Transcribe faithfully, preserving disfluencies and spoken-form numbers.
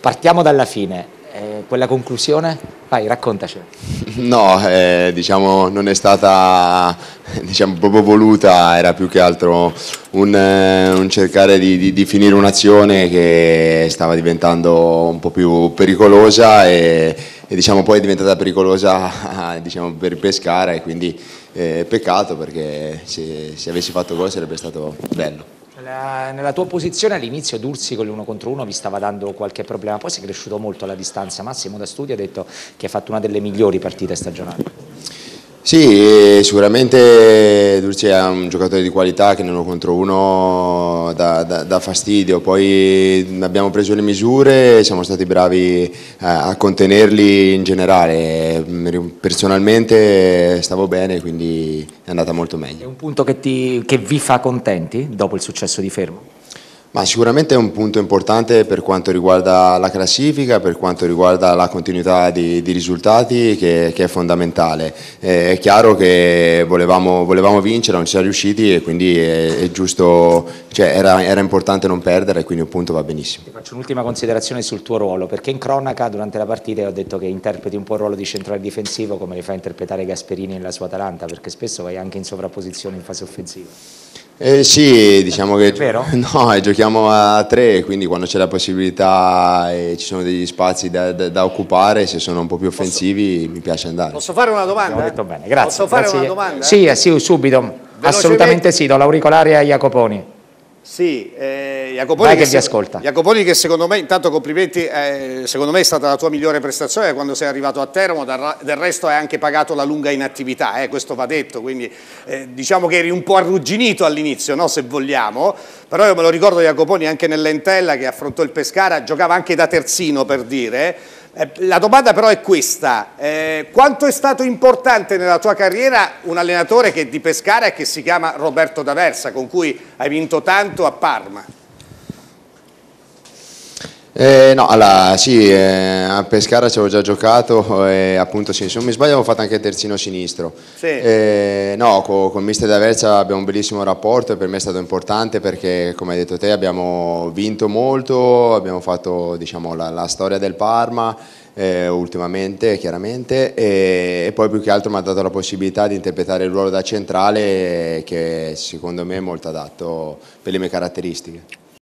partiamo dalla fine, eh, quella conclusione, vai raccontaci. No, eh, diciamo non è stata diciamo, proprio voluta, era più che altro un, eh, un cercare di, di, di finire un'azione che stava diventando un po' più pericolosa e, e diciamo, poi è diventata pericolosa diciamo, per il Pescara e quindi eh, peccato perché se, se avessi fatto gol sarebbe stato bello. Nella, nella tua posizione all'inizio Dursi con l'uno contro uno vi stava dando qualche problema, poi si è cresciuto molto la distanza. Massimo da studio ha detto che ha fatto una delle migliori partite stagionali. Sì, sicuramente Dursi è un giocatore di qualità che nell'uno contro uno dà, dà, dà fastidio, poi abbiamo preso le misure, siamo stati bravi a, a contenerli in generale, personalmente stavo bene quindi è andata molto meglio. È un punto che, ti, che vi fa contenti dopo il successo di Fermo? Ma sicuramente è un punto importante per quanto riguarda la classifica, per quanto riguarda la continuità di, di risultati che, che è fondamentale. Eh, è chiaro che volevamo, volevamo vincere, non ci siamo riusciti e quindi è, è giusto, cioè era, era importante non perdere e quindi un punto va benissimo. Ti faccio un'ultima considerazione sul tuo ruolo, perché in cronaca durante la partita ho detto che interpreti un po' il ruolo di centrale difensivo come li fa interpretare Gasperini nella sua Atalanta, perché spesso vai anche in sovrapposizione in fase offensiva. Eh sì, diciamo che vero? No, giochiamo a tre, quindi quando c'è la possibilità e ci sono degli spazi da, da, da occupare, se sono un po' più offensivi posso, mi piace andare. Posso fare una domanda? Abbiamo detto bene, grazie. Posso fare grazie. una domanda? Sì, eh, sì, subito, velocemente. Assolutamente sì, do l'auricolare a Jacoponi. Sì, eh, Jacoponi, Vai che, che vi ascolta. Jacoponi che secondo me, intanto complimenti, eh, secondo me è stata la tua migliore prestazione quando sei arrivato a Teramo, del resto hai anche pagato la lunga inattività, eh, questo va detto, quindi eh, diciamo che eri un po' arrugginito all'inizio, no, se vogliamo, però io me lo ricordo Jacoponi anche nell'Entella che affrontò il Pescara, giocava anche da terzino per dire. Eh, la domanda però è questa, eh, quanto è stato importante nella tua carriera un allenatore che è di Pescara e che si chiama Roberto D'Aversa, con cui hai vinto tanto a Parma? Eh, no, allora, sì, eh, a Pescara ci avevo già giocato e appunto sì, se non mi sbaglio avevo fatto anche terzino sinistro. Sì. Eh, no, con, con mister D'Aversa abbiamo un bellissimo rapporto e per me è stato importante perché come hai detto te abbiamo vinto molto, abbiamo fatto diciamo, la, la storia del Parma eh, ultimamente chiaramente e, e poi più che altro mi ha dato la possibilità di interpretare il ruolo da centrale che secondo me è molto adatto per le mie caratteristiche.